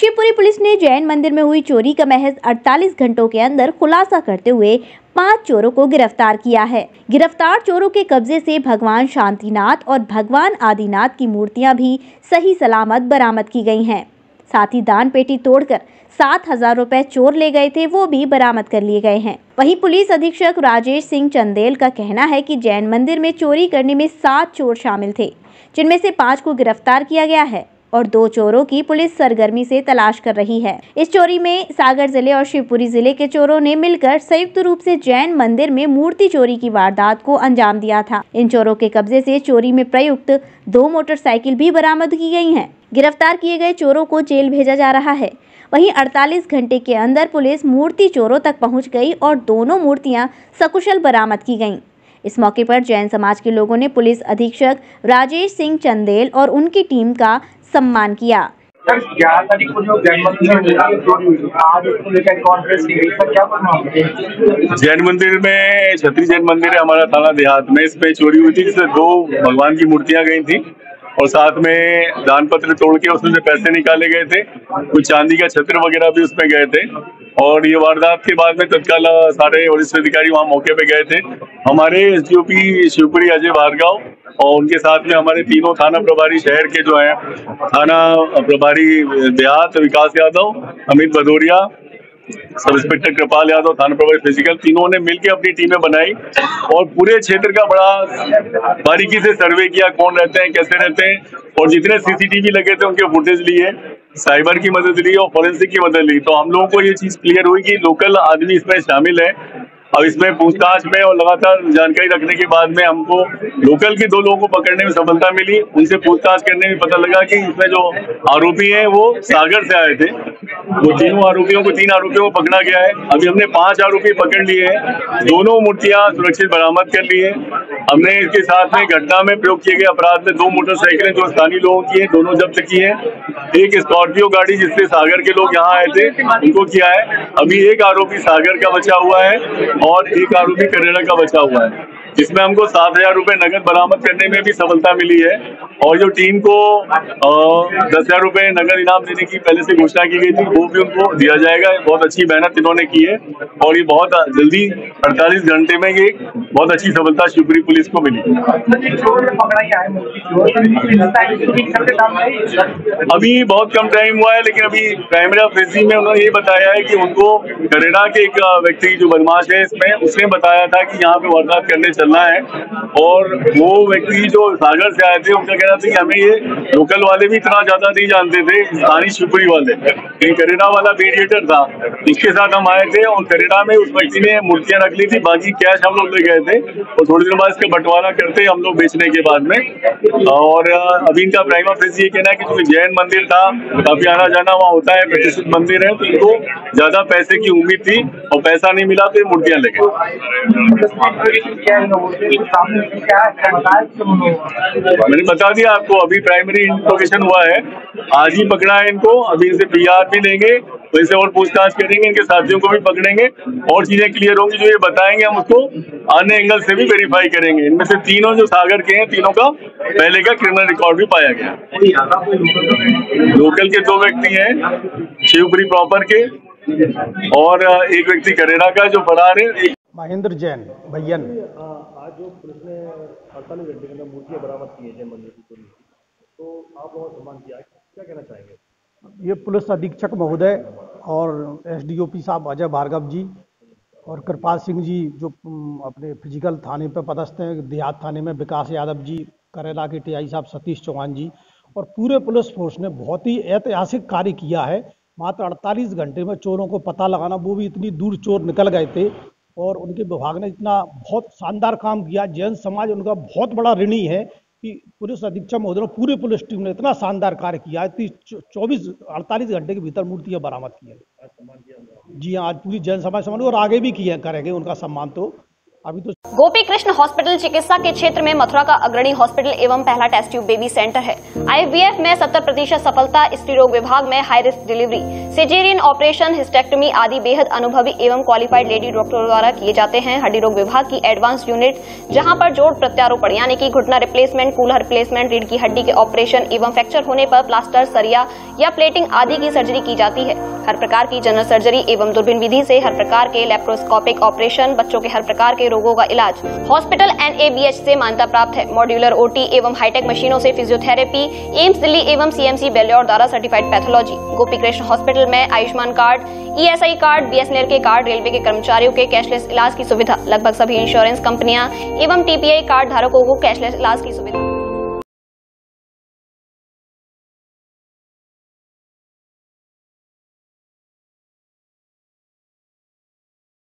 Shivpuri police ने जैन मंदिर में हुई चोरी का महज 48 घंटों के अंदर खुलासा करते हुए 5 चोरों को गिरफ्तार किया है। गिरफ्तार चोरों के कब्जे से भगवान शांतिनाथ और भगवान आदिनाथ की मूर्तियां भी सही सलामत बरामद की गई हैं। साथ ही दान पेटी तोड़कर 7,000 रुपए चोर ले गए थे, वो भी बरामद कर लिए गए हैं। वहीं पुलिस अधीक्षक राजेश सिंह चंदेल का कहना है कि जैन मंदिर में चोरी करने में 7 चोर शामिल थे, जिनमें से 5 को गिरफ्तार किया गया है और 2 चोरों की पुलिस सरगर्मी से तलाश कर रही है। इस चोरी में सागर जिले और शिवपुरी जिले के चोरों ने मिलकर संयुक्त रूप से जैन मंदिर में मूर्ति चोरी की वारदात को अंजाम दिया था। इन चोरों के कब्जे से चोरी में प्रयुक्त 2 मोटरसाइकिल भी बरामद की गई हैं। गिरफ्तार किए गए चोरों को जेल भेजा जा रहा है। वहीं 48 घंटे के अंदर पुलिस मूर्ति चोरों तक पहुंच गई और दोनों मूर्तियां सकुशल बरामद की गईं। इस मौके पर जैन समाज के लोगों ने पुलिस अधीक्षक राजेश सिंह चंदेल और उनकी टीम का सम्मान किया। जैन मंदिर में क्षत्रिय जैन मंदिर है हमारा थाना देहात में, इसमें चोरी हुई थी जिसमें 2 भगवान की मूर्तियां गई थी और साथ में दान पत्र तोड़ के उसमें से पैसे निकाले गए थे। कुछ चांदी का छत्र वगैरह भी उसमें गए थे और ये वारदात के बाद में तत्काल सारे वरिष्ठ अधिकारी वहाँ मौके पे गए थे। हमारे एसडीओपी शिवपुरी अजय भार्गव और उनके साथ में हमारे तीनों थाना प्रभारी शहर के जो हैं, थाना प्रभारी देहात विकास यादव, अमित भदौरिया, सब इंस्पेक्टर कृपाल यादव, थाना प्रभारी फिजिकल, तीनों ने मिलकर अपनी टीमें बनाई और पूरे क्षेत्र का बड़ा बारीकी से सर्वे किया, कौन रहते हैं, कैसे रहते हैं, और जितने सीसीटीवी लगे थे उनके फुटेज लिए, साइबर की मदद ली और फॉरेंसिक की मदद ली। तो हम लोगों को ये चीज क्लियर हुई कि लोकल आदमी इसमें शामिल है। अब इसमें पूछताछ में और लगातार जानकारी रखने के बाद में हमको लोकल के 2 लोगों को पकड़ने में सफलता मिली। उनसे पूछताछ करने में पता लगा कि इसमें जो आरोपी हैं वो सागर से आए थे। वो 3 आरोपियों को पकड़ा गया है। अभी हमने 5 आरोपी पकड़ लिए हैं। दोनों मूर्तियां सुरक्षित बरामद कर ली है। हमने इसके साथ में घटना में प्रयोग किए गए अपराध में 2 मोटरसाइकिलें जो स्थानीय लोगों की है, दोनों जब्त की है। एक स्कॉर्पियो गाड़ी जिससे सागर के लोग यहाँ आए थे उनको किया है। अभी एक आरोपी सागर का बचा हुआ है और एक आरोपी करेड़ा का बचा हुआ है। इसमें हमको 7,000 रुपए नगद बरामद करने में भी सफलता मिली है और जो टीम को 10,000 रुपए नगद इनाम देने की पहले से घोषणा की गई थी वो भी उनको दिया जाएगा। बहुत अच्छी मेहनत इन्होंने की है और ये बहुत जल्दी 48 घंटे में ये बहुत अच्छी सफलता शिवपुरी पुलिस को मिली। अभी बहुत कम टाइम हुआ है, लेकिन अभी कैमरा फ्रेजिंग में उन्होंने ये बताया है कि उनको करेड़ा के एक व्यक्ति जो बदमाश है इसमें, उसने बताया था कि यहाँ पे वारदात करने चलना है और वो व्यक्ति जो सागर से आए थे उनका कहना था कि हमें ये लोकल वाले भी इतना ज्यादा नहीं जानते थे, स्थानीय शिवपुरी वाले। करेड़ा वाला मीडिएटर था, इसके साथ हम आए थे और करेड़ा में उस व्यक्ति ने मूर्तियां रख ली थी, बाकी कैश हम लोग ले गए थे और थोड़ी देर बाद इसका बंटवारा करते हम लोग बेचने के बाद में। और अभी इनका प्राइमा फेस ये कहना है कि जो जैन मंदिर था, काफी आना जाना वहाँ होता है, प्रतिष्ठित मंदिर है, तो इनको ज्यादा पैसे की उम्मीद थी और पैसा नहीं मिला तो ये मूर्तियां ले गए। मैंने बता दिया आपको, अभी प्राइमरी इंट्रोगेशन हुआ है, आज ही पकड़ा है इनको। अभी इनसे पीआर भी लेंगे तो इसे और पूछताछ करेंगे, इनके साथियों को भी पकड़ेंगे और चीजें क्लियर होंगी। जो ये बताएंगे हम उसको अन्य एंगल से भी वेरीफाई करेंगे। इनमें से तीनों जो सागर के हैं, तीनों का पहले का क्रिमिनल रिकॉर्ड भी पाया गया। लोकल के 2 व्यक्ति हैं शिवपुरी प्रॉपर के और एक व्यक्ति करेड़ा का जो फरार है। महेंद्र जैन भैयन। आज जो पुलिस ने 48 घंटे के अंदर मूर्तियां बरामद की है जैन मंदिर की चोरी, तो आप लोगों का सम्मान किया, क्या कहना चाहेंगे? ये पुलिस अधीक्षक महोदय और एसडीओपी साहब अजय भार्गव जी और कृपाल सिंह जी जो अपने फिजिकल थाने पर पदस्थ हैं, देहात थाने में विकास यादव जी, करेला के टीआई साहब सतीश चौहान जी और पूरे पुलिस फोर्स ने बहुत ही ऐतिहासिक कार्य किया है। मात्र 48 घंटे में चोरों को पता लगाना, वो भी इतनी दूर चोर निकल गए थे और उनके विभाग ने इतना बहुत शानदार काम किया। जैन समाज उनका बहुत बड़ा ऋणी है कि पुलिस अधीक्षक महोदय, पूरी पुलिस टीम ने इतना शानदार कार्य किया है। 48 घंटे के भीतर मूर्तियां बरामद की है। जी हाँ, आज पूरी जैन समाज और आगे भी किए करेंगे उनका सम्मान तो अभी तो गोपी कृष्ण हॉस्पिटल चिकित्सा के क्षेत्र में मथुरा का अग्रणी हॉस्पिटल एवं पहला टेस्ट ट्यूब बेबी सेंटर है। IVF में 70% सफलता, स्त्री रोग विभाग में high risk delivery, caesarean operation, hysterectomy आदि बेहद अनुभवी एवं क्वालिफाइड लेडी डॉक्टरों द्वारा किए जाते हैं। हड्डी रोग विभाग की एडवांस यूनिट, जहां पर जोड़ प्रत्यारोपण यानी कि घुटना रिप्लेसमेंट, कूल्हा रिप्लेसमेंट, रीढ़ की हड्डी के ऑपरेशन एवं फ्रैक्चर होने पर प्लास्टर, सरिया या प्लेटिंग आदि की सर्जरी की जाती है। हर प्रकार की जनरल सर्जरी एवं दूरबीन विधि से हर प्रकार के लेप्रोस्कोपिक ऑपरेशन, बच्चों के हर प्रकार के रोगों का इलाज। हॉस्पिटल NABH से मान्यता प्राप्त है। मॉड्यूलर OT एवं हाईटेक मशीनों से फिजियोथेरेपी, एम्स दिल्ली एवं CMC बेल्योर द्वारा certified pathology. Gopi Krishna hospital में Ayushman card, ESI card, BSNL के कार्ड, रेलवे के कर्मचारियों के कैशलेस इलाज की सुविधा। लगभग सभी इंश्योरेंस कंपनियां एवं TPI कार्ड धारकों को कैशलेस इलाज की सुविधा।